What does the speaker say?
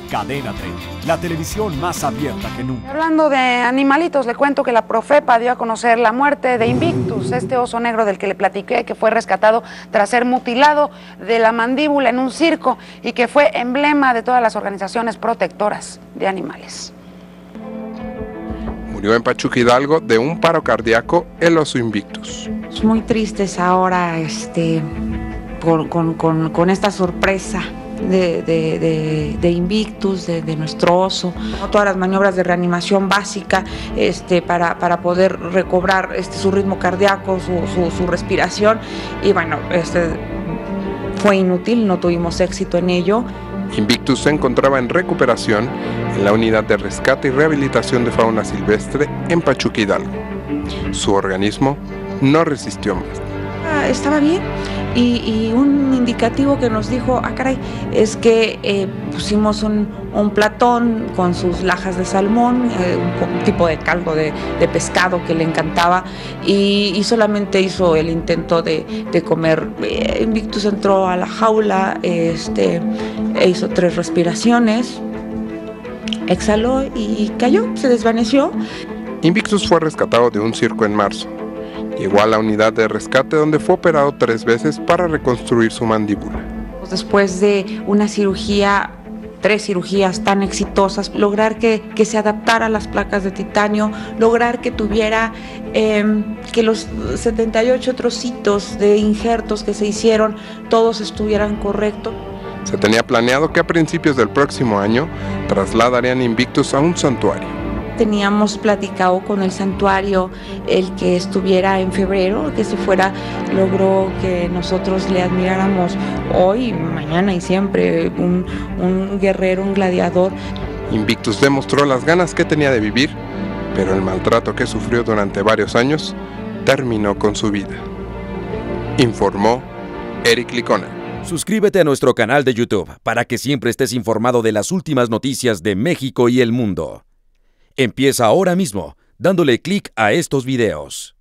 Cadena 30, la televisión más abierta que nunca. Hablando de animalitos, le cuento que la Profepa dio a conocer la muerte de Invictus, este oso negro del que le platiqué, que fue rescatado tras ser mutilado de la mandíbula en un circo y que fue emblema de todas las organizaciones protectoras de animales. Murió en Pachuca, Hidalgo, de un paro cardíaco el oso Invictus. Muy tristes ahora con esta sorpresa de Invictus, de nuestro oso, todas las maniobras de reanimación básica para poder recobrar su ritmo cardíaco, su respiración, y bueno, fue inútil, no tuvimos éxito en ello. Invictus se encontraba en recuperación en la unidad de rescate y rehabilitación de fauna silvestre en Pachuca, Hidalgo. Su organismo no resistió más. Estaba bien, y un indicativo que nos dijo, caray, es que pusimos un platón con sus lajas de salmón, un tipo de caldo de pescado que le encantaba, y solamente hizo el intento de comer. Invictus entró a la jaula, hizo 3 respiraciones, exhaló y cayó, se desvaneció. Invictus fue rescatado de un circo en marzo. Llegó a la unidad de rescate, donde fue operado 3 veces para reconstruir su mandíbula. Después de una cirugía, 3 cirugías tan exitosas, lograr que se adaptara a las placas de titanio, lograr que tuviera que los 78 trocitos de injertos que se hicieron, todos estuvieran correctos. Se tenía planeado que a principios del próximo año trasladarían Invictus a un santuario. Teníamos platicado con el santuario el que estuviera en febrero, que se fuera. Logró que nosotros le admiráramos hoy, mañana y siempre, un guerrero, un gladiador. Invictus demostró las ganas que tenía de vivir, pero el maltrato que sufrió durante varios años terminó con su vida. Informó Eric Licona. Suscríbete a nuestro canal de YouTube para que siempre estés informado de las últimas noticias de México y el mundo. Empieza ahora mismo, dándole clic a estos videos.